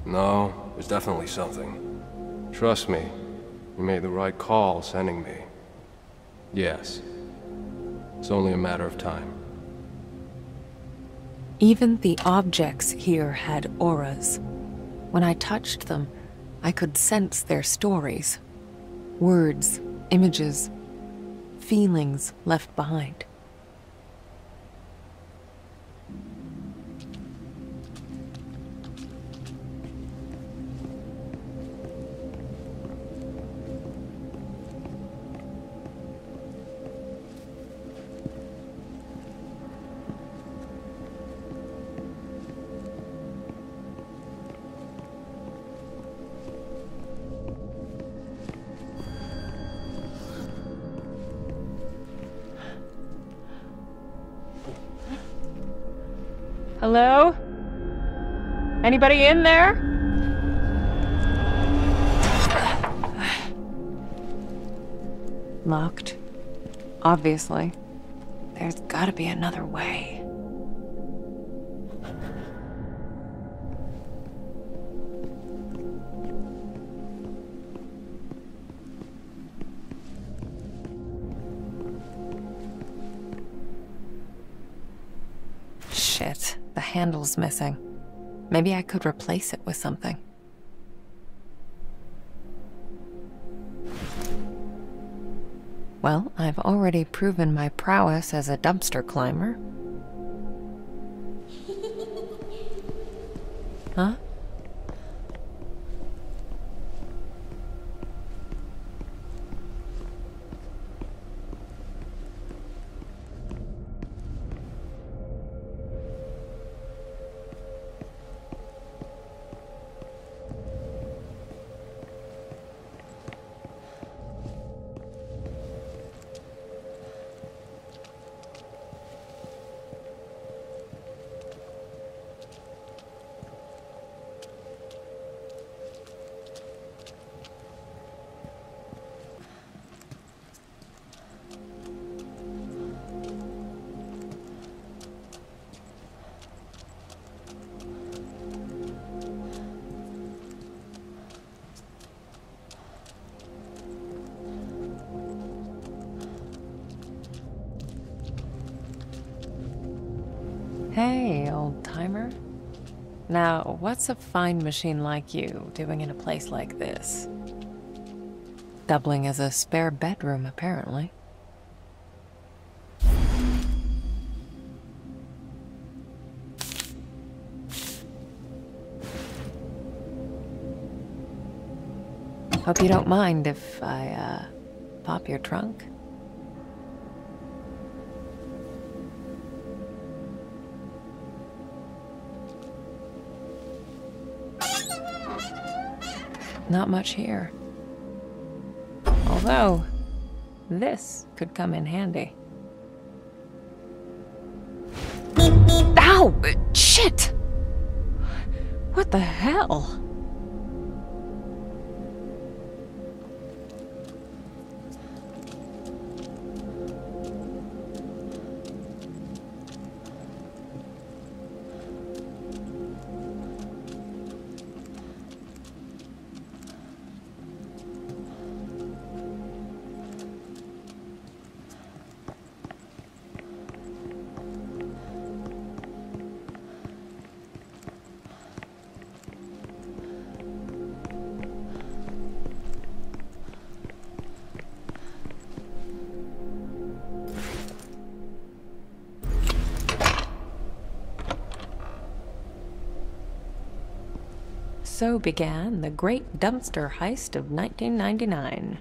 No, there's definitely something. Trust me, you made the right call sending me. Yes. It's only a matter of time. Even the objects here had auras. When I touched them, I could sense their stories. Words, images, feelings left behind. Hello? Anybody in there? Locked. Obviously. There's gotta be another way. Shit, the handle's missing. Maybe I could replace it with something. Well, I've already proven my prowess as a dumpster climber. Huh? Hey, old-timer. Now, what's a fine machine like you doing in a place like this? Doubling as a spare bedroom, apparently. Hope you don't mind if I, pop your trunk? Not much here. Although, this could come in handy. Ow! Shit! What the hell? So began the great dumpster heist of 1999.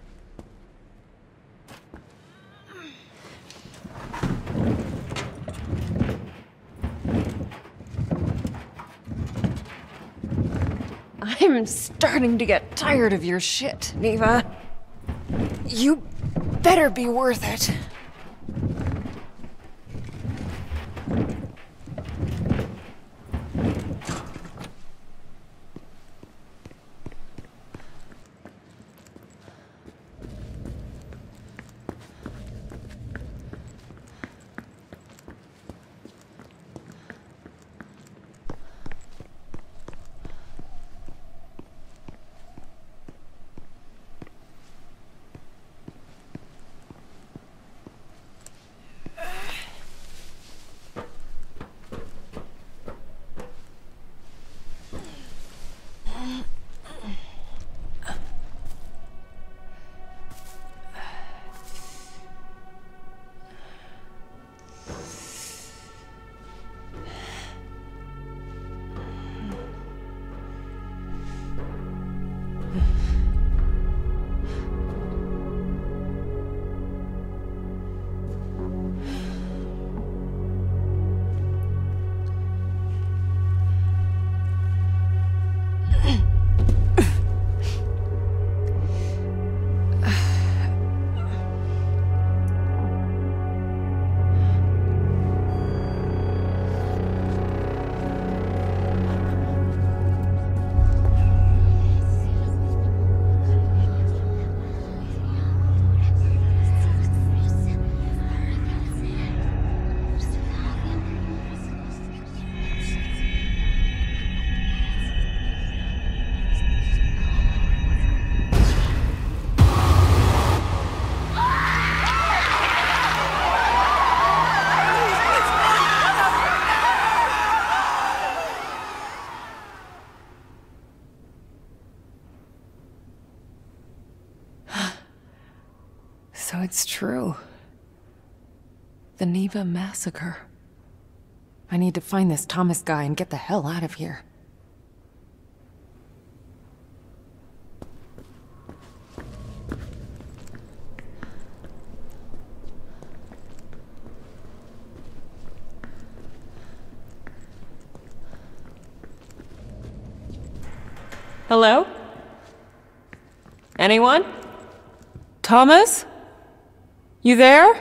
I'm starting to get tired of your shit, Neva. You better be worth it. So it's true. The Neva massacre. I need to find this Thomas guy and get the hell out of here. Hello? Anyone? Thomas? You there?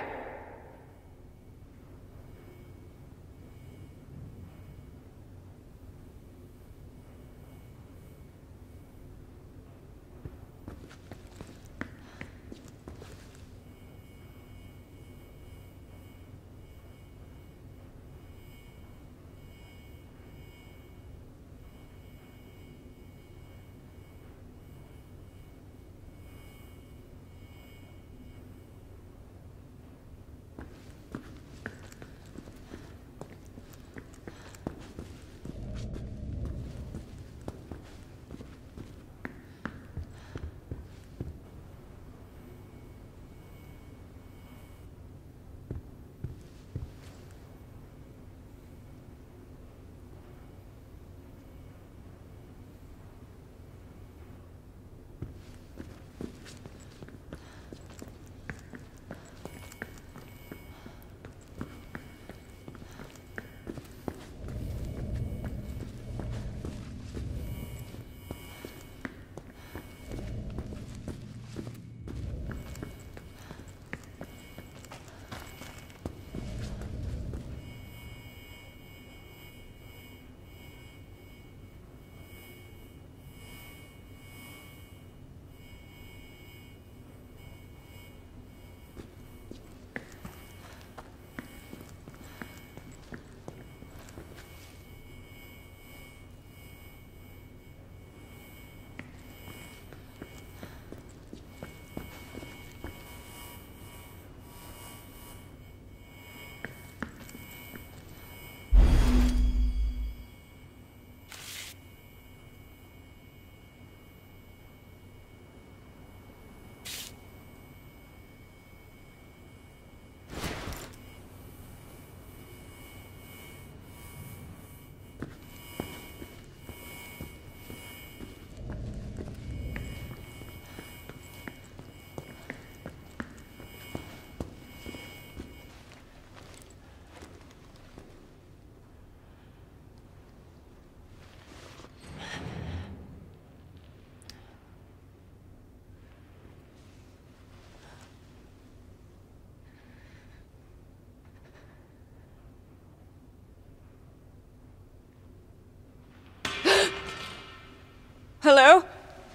Hello?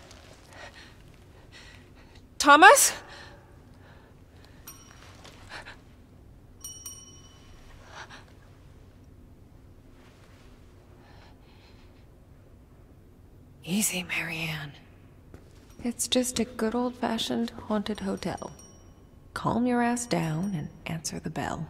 Thomas? Easy, Marianne. It's just a good old-fashioned haunted hotel. Calm your ass down and answer the bell.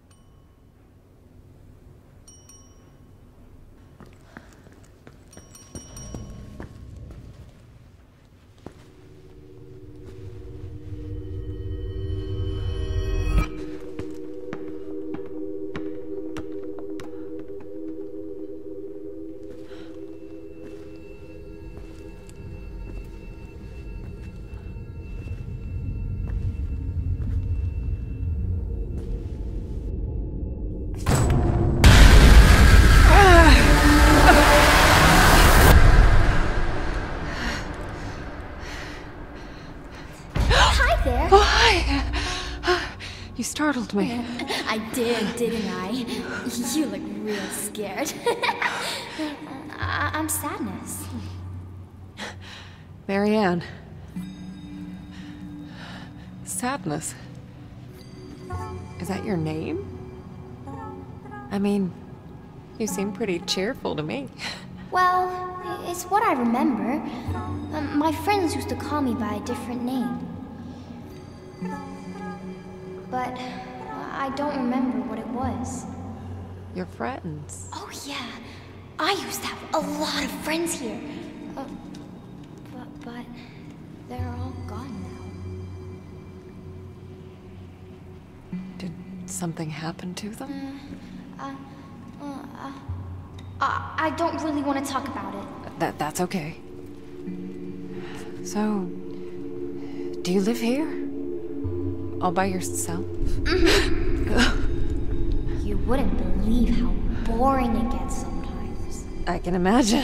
You startled me. I did, didn't I? You look real scared. I'm Sadness. Marianne. Sadness. Is that your name? I mean, you seem pretty cheerful to me. Well, it's what I remember. My friends used to call me by a different name. But I don't remember what it was. Your friends? Oh yeah, I used to have a lot of friends here. But they're all gone something happened to them? I don't really want to talk about it. That's okay. So, do you live here? All by yourself? You wouldn't believe how boring it gets sometimes. I can imagine.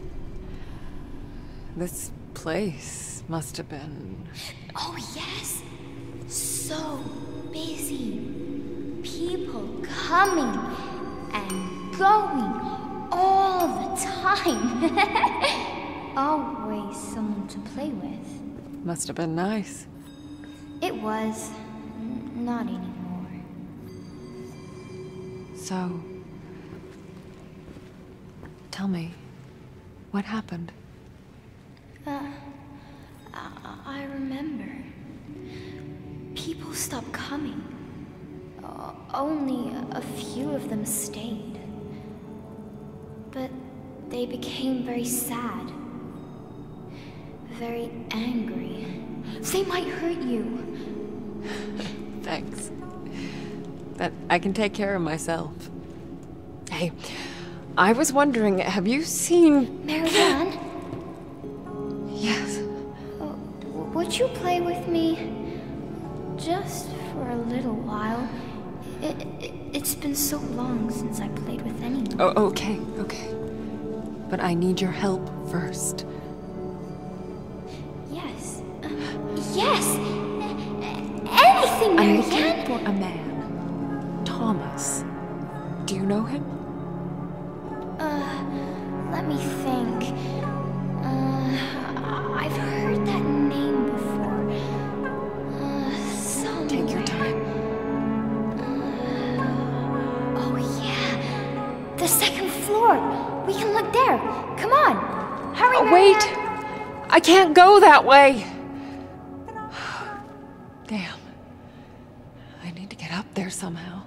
This place must have been... Oh yes! So busy. People coming and going all the time. Always someone to play with. Must have been nice. It was. Not anymore. So... tell me, what happened? I remember. People stopped coming. Only a few of them stayed. But they became very sad. Very angry. They might hurt you. Thanks. But I can take care of myself. Hey, I was wondering, have you seen... Marianne? Yes. Would you play with me? Just for a little while. It's been so long since I played with anyone. Oh, okay. But I need your help first. Yes. Yes! Anything, I'm Marianne! looking for a man. Thomas. Do you know him? Let me think. I've heard that name before. Somewhere. Take your time. Oh yeah! The second floor! We can look there! Come on! Hurry, Oh, Marianne. wait! I can't go that way! Damn. I need to get up there somehow.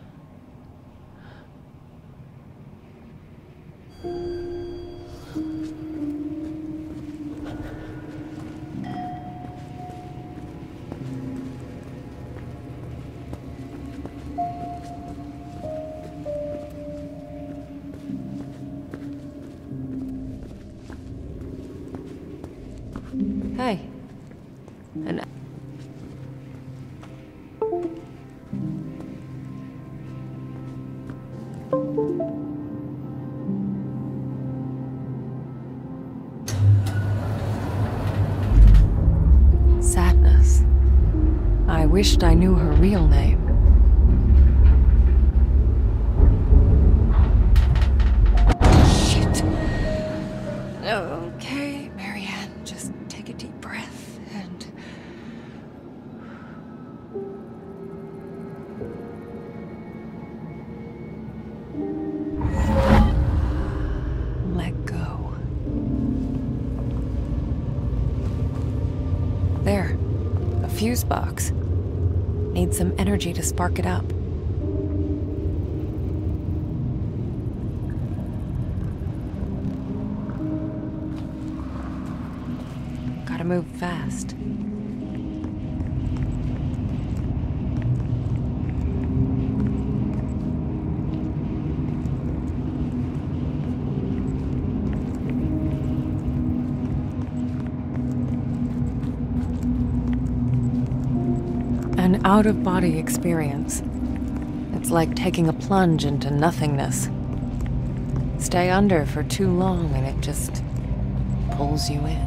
Hey. And sadness. I wished I knew her real name. Shit. Okay, Marianne, just take a deep breath and... let go. There. A fuse box. Need some energy to spark it up. Gotta move fast. An out-of-body experience. It's like taking a plunge into nothingness. Stay under for too long and it just pulls you in.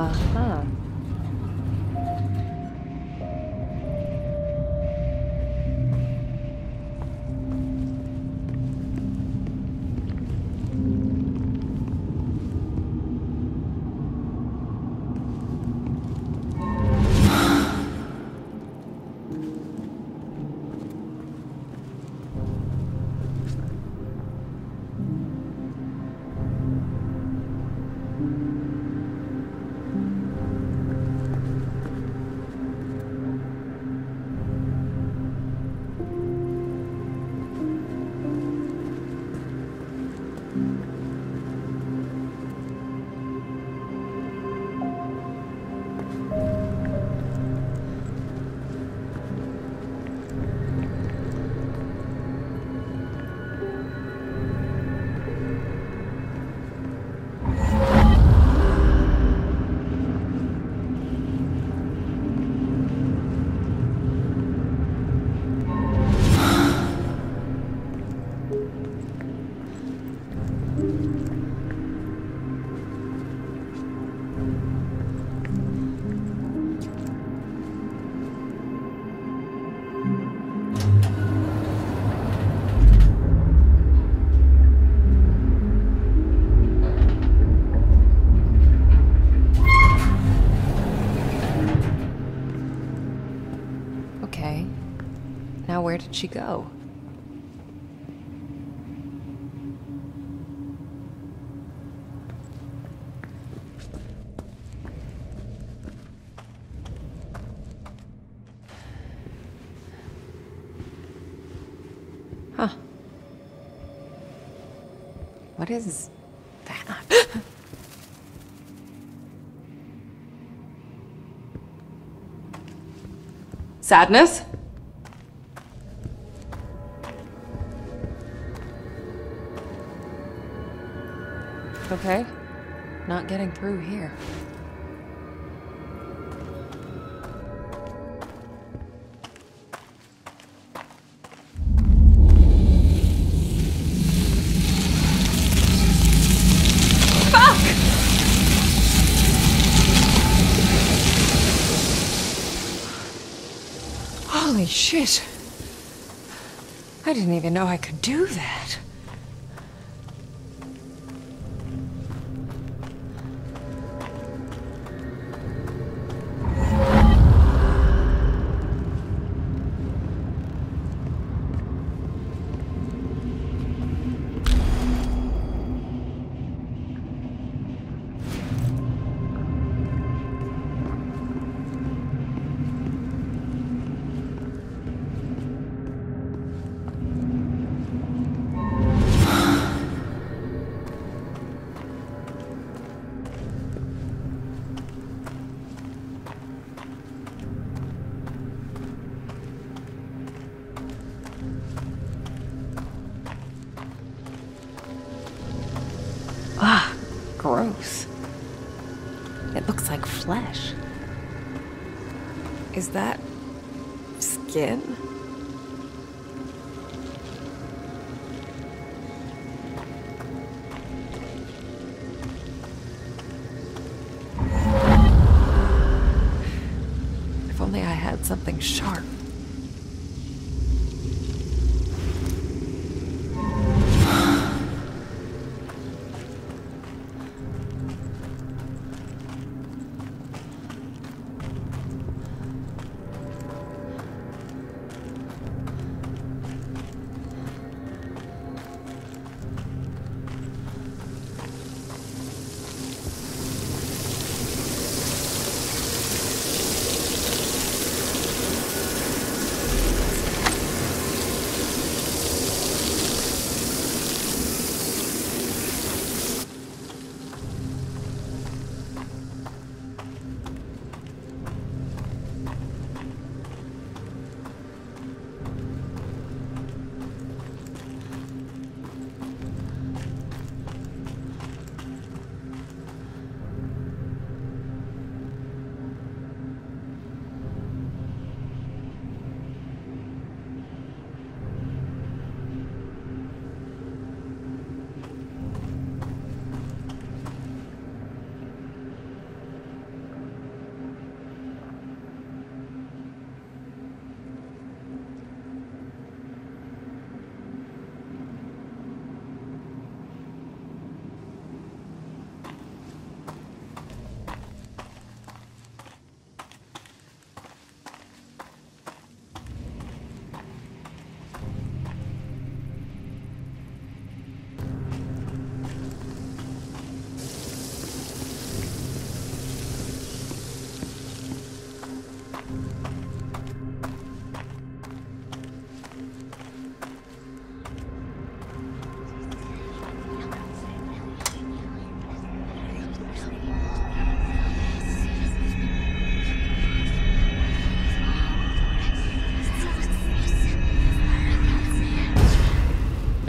Uh-huh. Okay. Now where did she go? Huh. What is that? Sadness? Okay. Not getting through here. Holy shit. I didn't even know I could do that. Ah, gross. It looks like flesh. Is that skin? If only I had something sharp.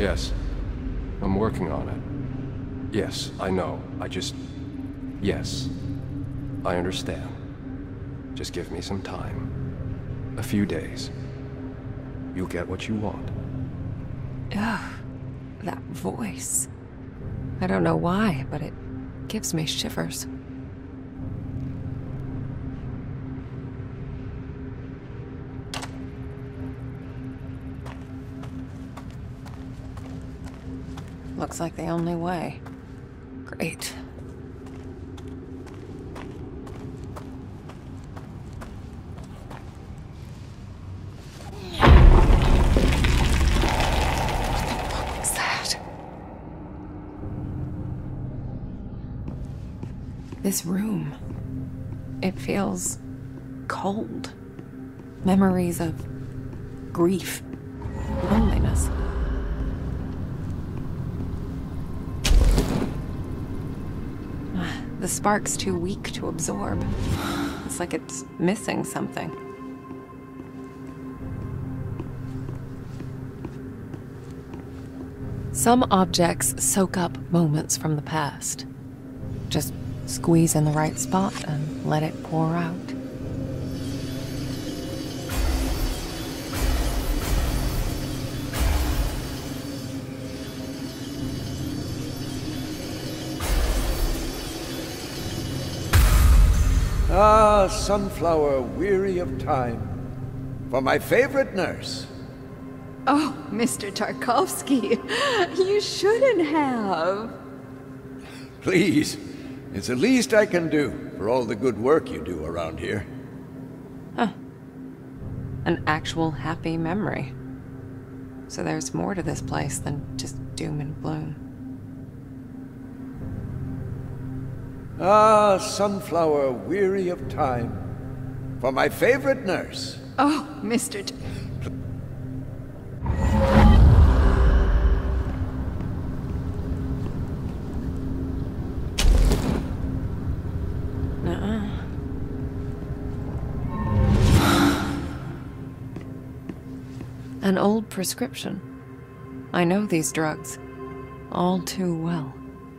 Yes. I'm working on it. Yes, I know. Yes. I understand. Just give me some time. A few days. You'll get what you want. Ugh, that voice. I don't know why, but it gives me shivers. Looks like the only way. Great. What was that? This room. It feels cold. Memories of grief, loneliness. The spark's too weak to absorb. It's like it's missing something. Some objects soak up moments from the past. Just squeeze in the right spot and let it pour out. Ah, sunflower, weary of time. For my favorite nurse. Oh, Mr. Tarkovsky, you shouldn't have. Please, it's the least I can do for all the good work you do around here. Huh. An actual happy memory. So there's more to this place than just doom and gloom. Ah, sunflower, weary of time. For my favorite nurse. Oh, Mr. Nuh-uh. An old prescription. I know these drugs all too well.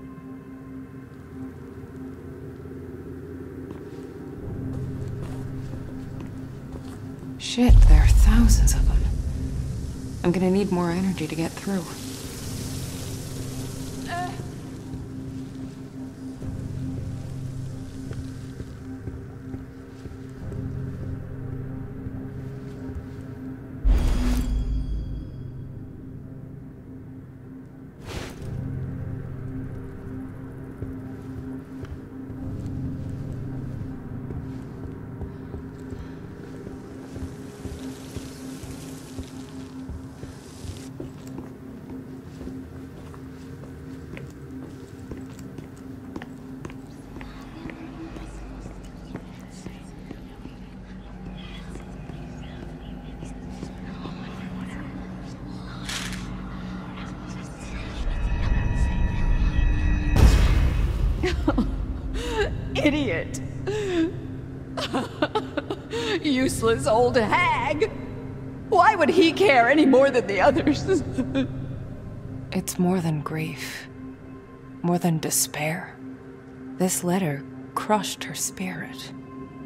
Shit, there are thousands of them. I'm gonna need more energy to get through. Idiot. Useless old hag. Why would he care any more than the others? It's more than grief. More than despair. This letter crushed her spirit.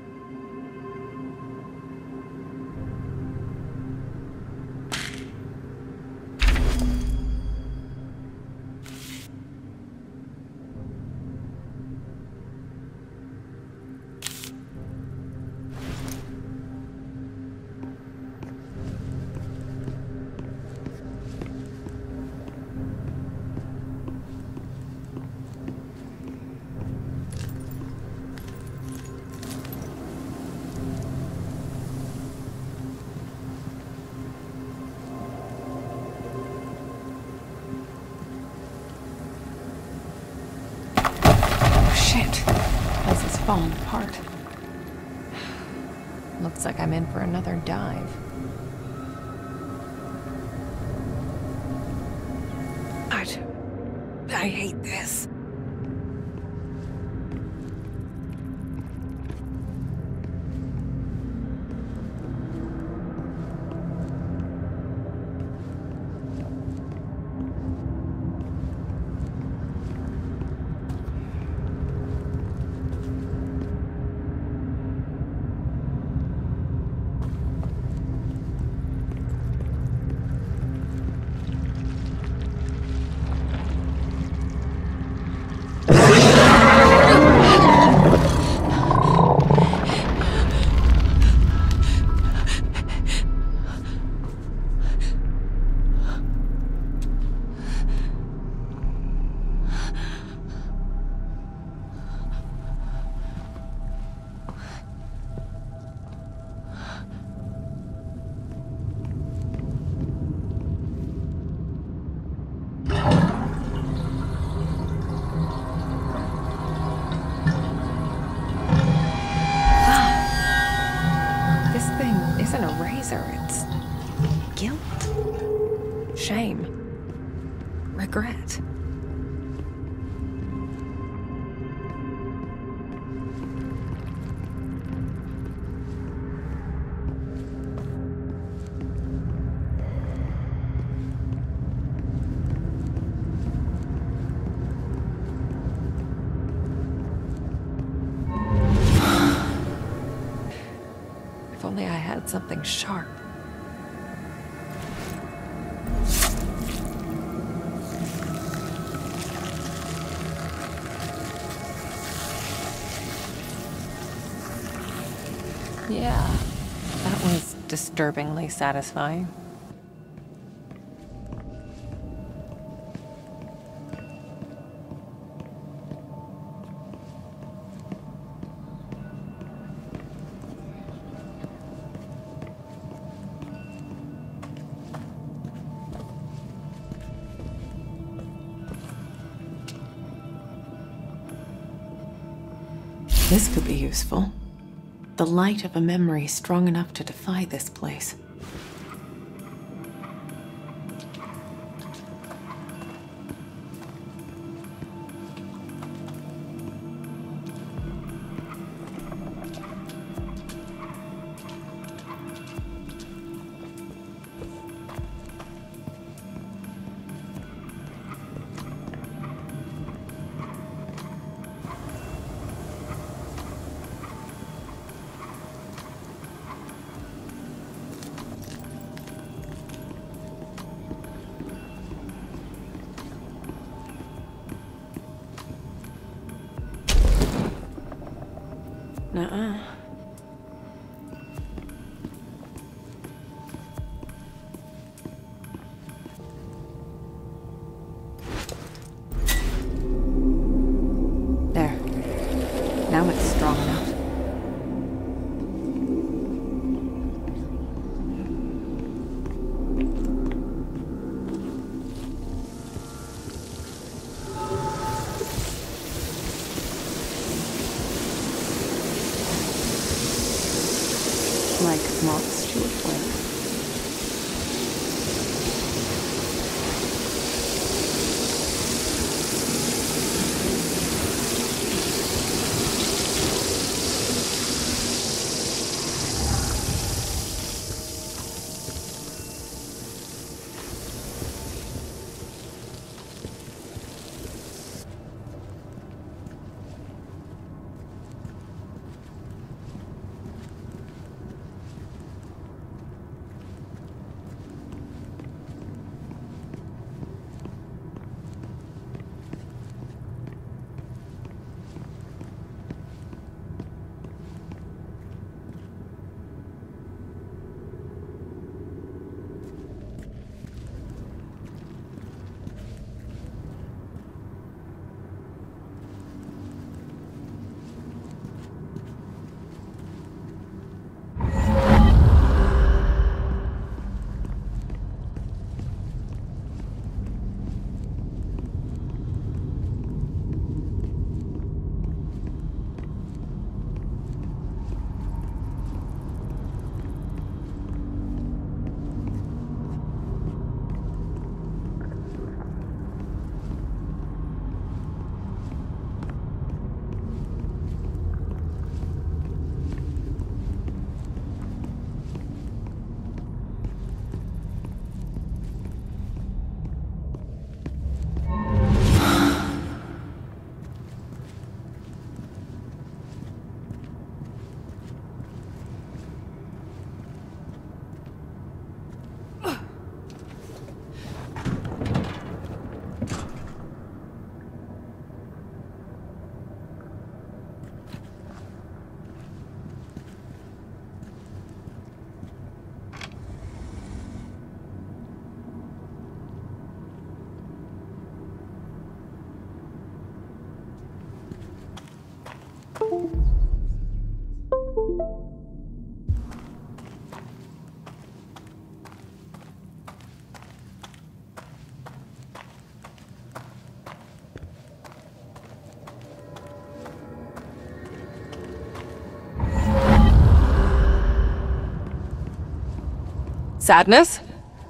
Falling apart. Looks like I'm in for another dive. I hate this. eraser. It's guilt, shame, regret. If only I had something sharp. Yeah, that was disturbingly satisfying. This could be useful. The light of a memory strong enough to defy this place. Nuh-uh. There. Now it's strong enough. Like moths to a flame. Sadness?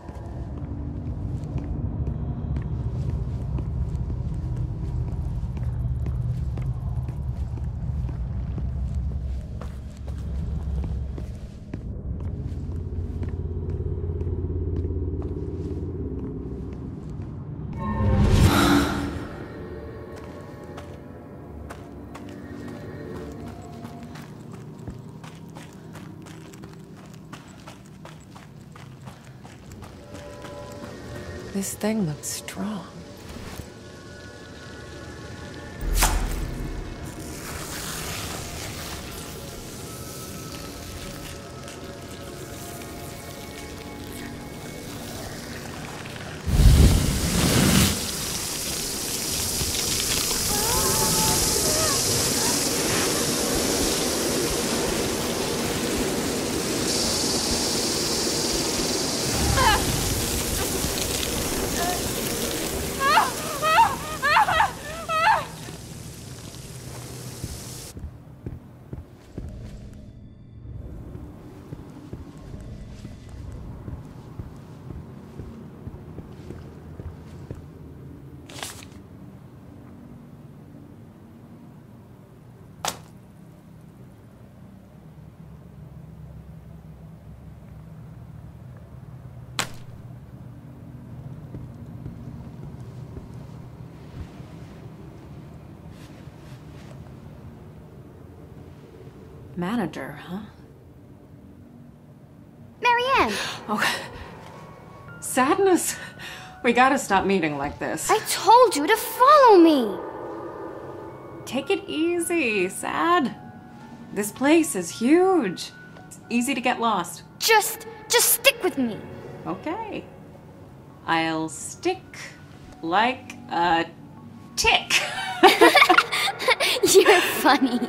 This thing looks strong. Manager, huh? Marianne! Oh, Sadness! We gotta stop meeting like this. I told you to follow me! Take it easy, Sad. This place is huge. It's easy to get lost. Just stick with me. Okay. I'll stick like a tick. You're funny.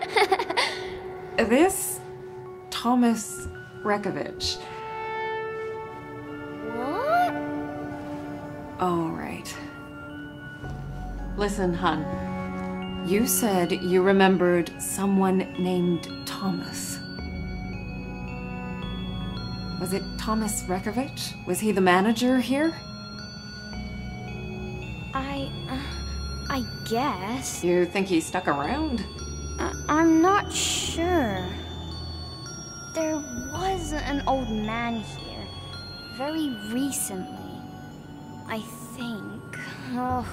This Thomas Rekovich. What? Oh, right. Listen, hun. You said you remembered someone named Thomas. Was it Thomas Rekovich? Was he the manager here? I guess. You think he stuck around? I'm not sure. There was an old man here. Very recently. I think. Oh.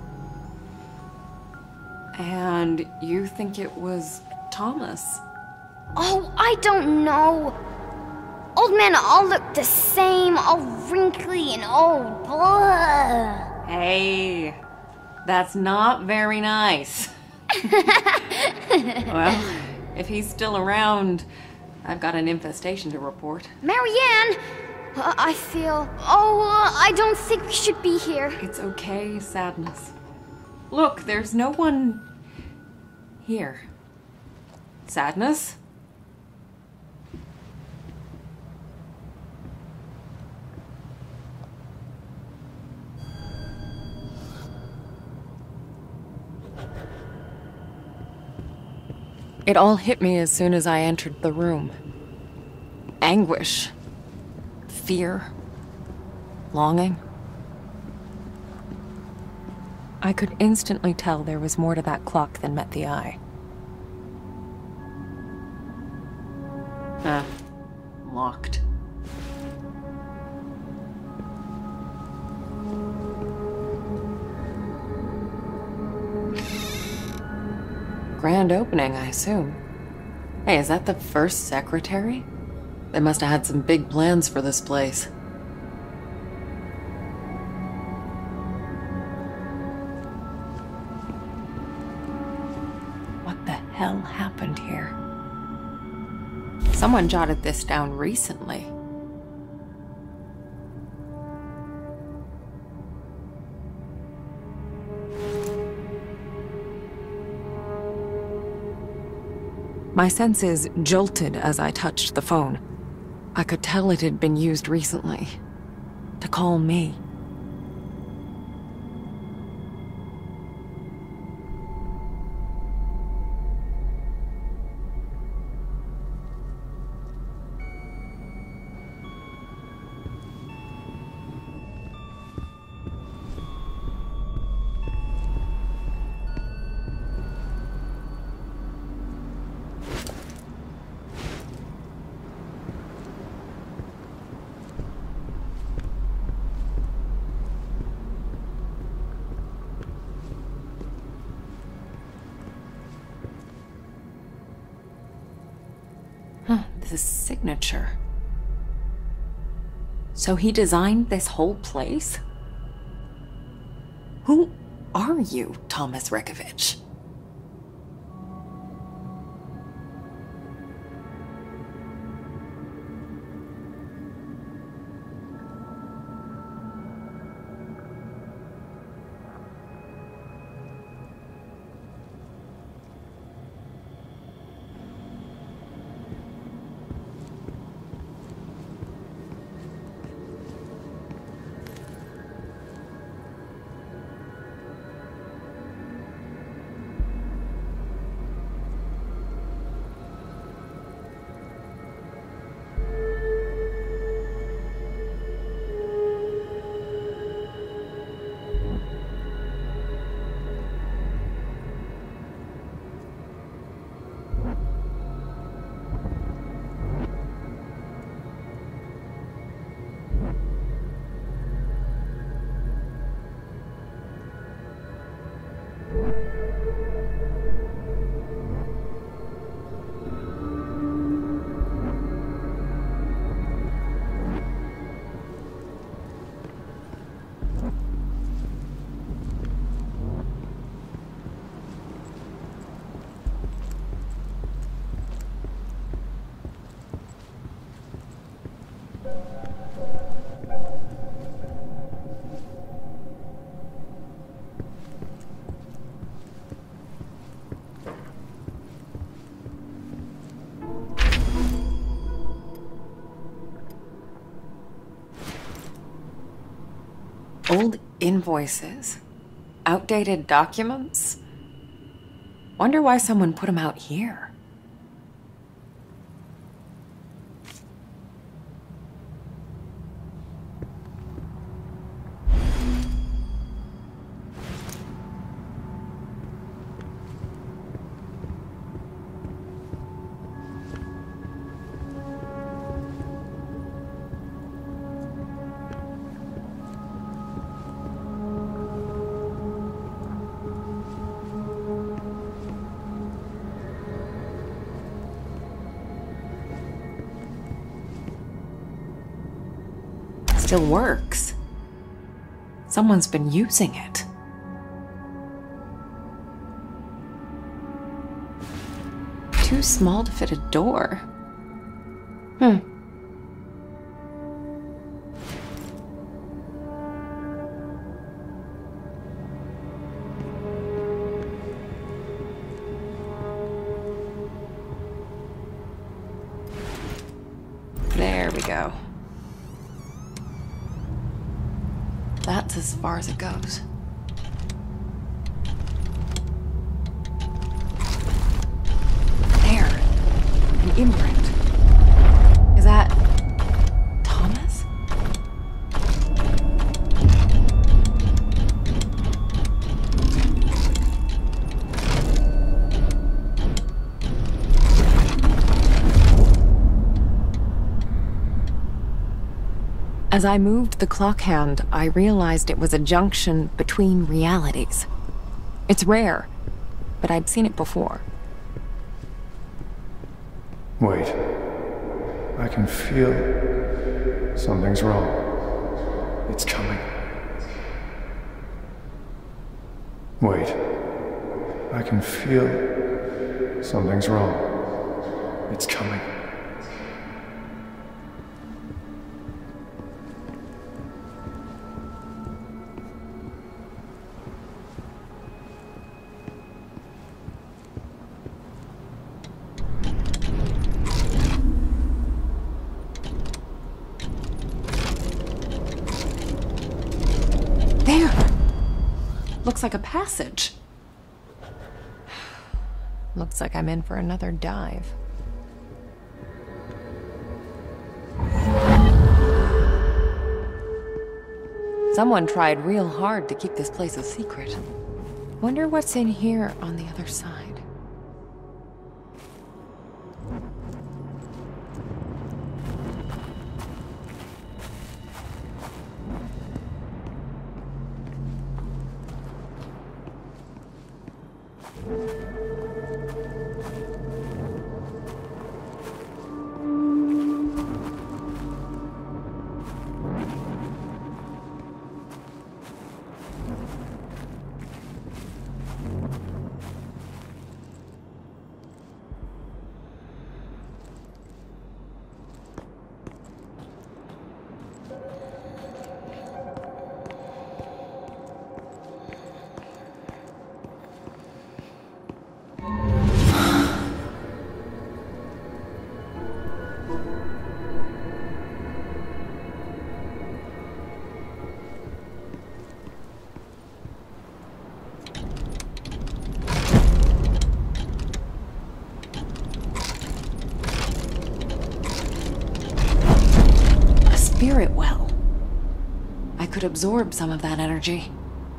And you think it was Thomas? Oh, I don't know. Old men all look the same, all wrinkly and old. Blah. Hey, that's not very nice. Well, if he's still around, I've got an infestation to report. Marianne! I feel... I don't think we should be here. It's okay, Sadness. Look, there's no one here. Sadness? It all hit me as soon as I entered the room. Anguish. Fear. Longing. I could instantly tell there was more to that clock than met the eye. Locked. Grand opening, I assume. Hey, is that the first secretary? They must have had some big plans for this place. What the hell happened here? Someone jotted this down recently. My senses jolted as I touched the phone. I could tell it had been used recently. To call me. This signature. So he designed this whole place? Who are you, Thomas Rekovich? Old invoices, outdated documents. Wonder why someone put them out here. Still works. Someone's been using it. Too small to fit a door. There we go. That's as far as it goes. There. An imprint. Is that Thomas? As I moved the clock hand, I realized it was a junction between realities. It's rare, but I'd seen it before. Wait. I can feel something's wrong. It's coming. Wait. I can feel something's wrong. It's coming. Looks like a passage. Looks like I'm in for another dive. Someone tried real hard to keep this place a secret. Wonder what's in here on the other side. spirit well. I could absorb some of that energy.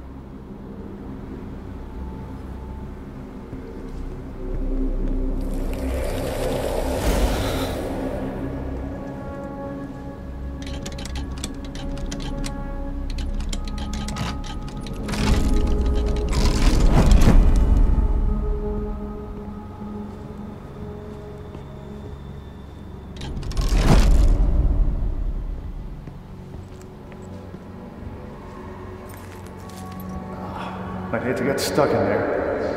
I'd hate to get stuck in there.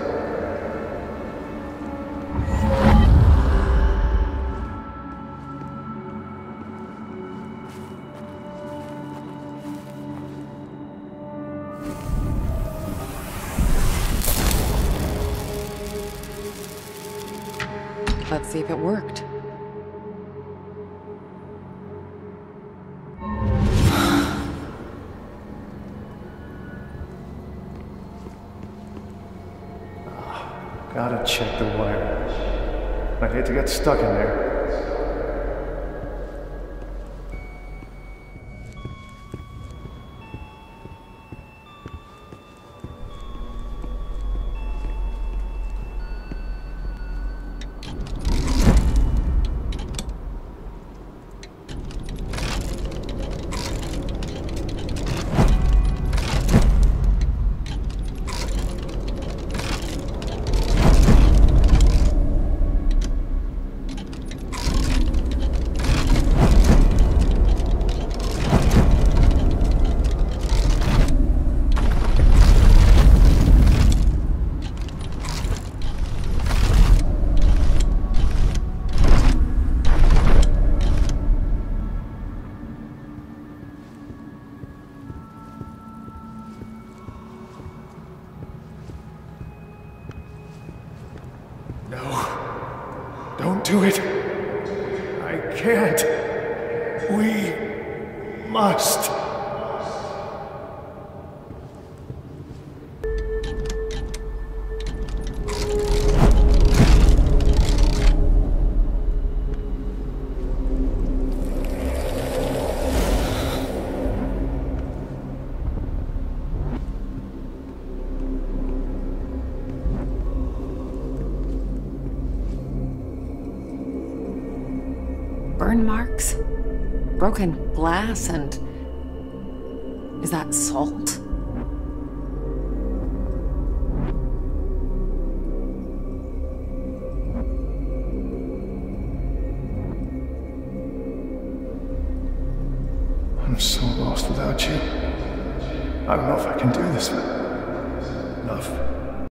Let's see if it worked. Gotta check the wire. I'd hate to get stuck in there. No. Don't do it. I can't. We must. Burn marks? Broken glass and... is that salt? I'm so lost without you. I don't know if I can do this. Enough.